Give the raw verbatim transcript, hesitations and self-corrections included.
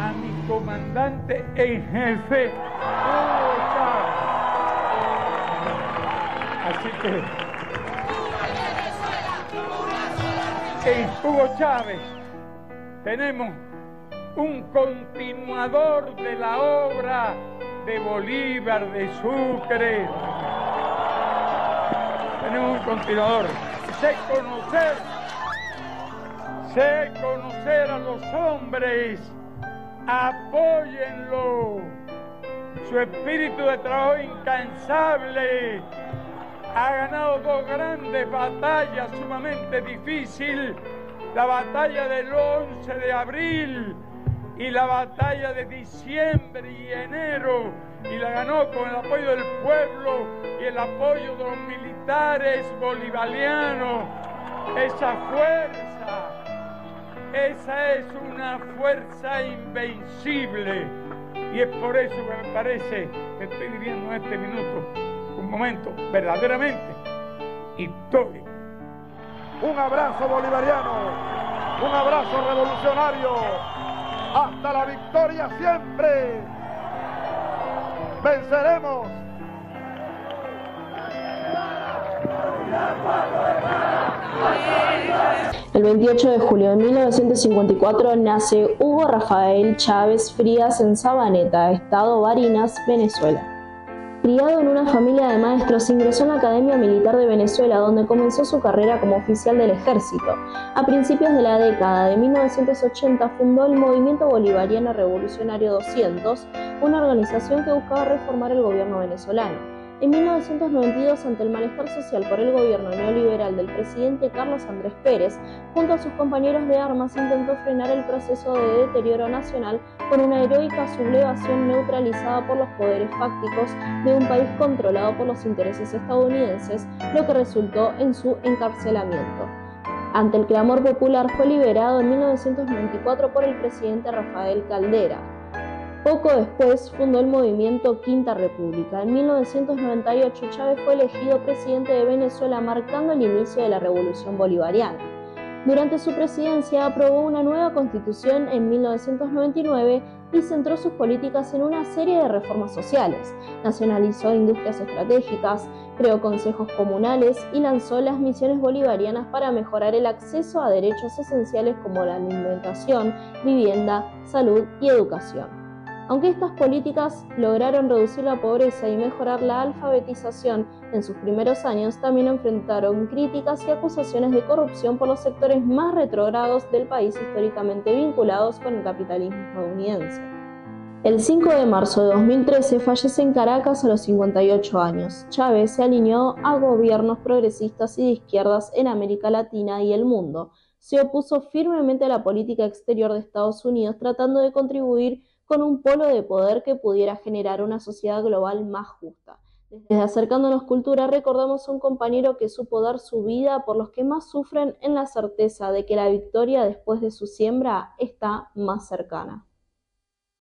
a mi comandante en jefe, Hugo Chávez. Así que en Hugo Chávez tenemos un continuador de la obra de Bolívar, de Sucre. Tenemos un continuador. Sé conocer, sé conocer a los hombres, apóyenlo. Su espíritu de trabajo incansable ha ganado dos grandes batallas sumamente difíciles, la batalla del once de abril y la batalla de diciembre y enero, y la ganó con el apoyo del pueblo y el apoyo de los militares bolivarianos. Esa fuerza, esa es una fuerza invencible, y es por eso que me parece que estoy viviendo en este minuto un momento verdaderamente histórico. Un abrazo bolivariano, un abrazo revolucionario. ¡Hasta la victoria siempre! ¡Venceremos! El veintiocho de julio de mil novecientos cincuenta y cuatro nace Hugo Rafael Chávez Frías en Sabaneta, estado Barinas, Venezuela. Criado en una familia de maestros, ingresó en la Academia Militar de Venezuela, donde comenzó su carrera como oficial del ejército. A principios de la década de mil novecientos ochenta fundó el Movimiento Bolivariano Revolucionario doscientos, una organización que buscaba reformar el gobierno venezolano. En mil novecientos noventa y dos, ante el malestar social por el gobierno neoliberal del presidente Carlos Andrés Pérez, junto a sus compañeros de armas intentó frenar el proceso de deterioro nacional con una heroica sublevación neutralizada por los poderes fácticos de un país controlado por los intereses estadounidenses, lo que resultó en su encarcelamiento. Ante el clamor popular, fue liberado en mil novecientos noventa y cuatro por el presidente Rafael Caldera. Poco después fundó el movimiento Quinta República. En mil novecientos noventa y ocho, Chávez fue elegido presidente de Venezuela, marcando el inicio de la Revolución Bolivariana. Durante su presidencia aprobó una nueva constitución en mil novecientos noventa y nueve y centró sus políticas en una serie de reformas sociales. Nacionalizó industrias estratégicas, creó consejos comunales y lanzó las misiones bolivarianas para mejorar el acceso a derechos esenciales como la alimentación, vivienda, salud y educación. Aunque estas políticas lograron reducir la pobreza y mejorar la alfabetización en sus primeros años, también enfrentaron críticas y acusaciones de corrupción por los sectores más retrógrados del país históricamente vinculados con el capitalismo estadounidense. El cinco de marzo de dos mil trece fallece en Caracas a los cincuenta y ocho años. Chávez se alineó a gobiernos progresistas y de izquierdas en América Latina y el mundo. Se opuso firmemente a la política exterior de Estados Unidos, tratando de contribuir con un polo de poder que pudiera generar una sociedad global más justa. Desde Acercándonos Cultura recordamos a un compañero que supo dar su vida por los que más sufren, en la certeza de que la victoria después de su siembra está más cercana.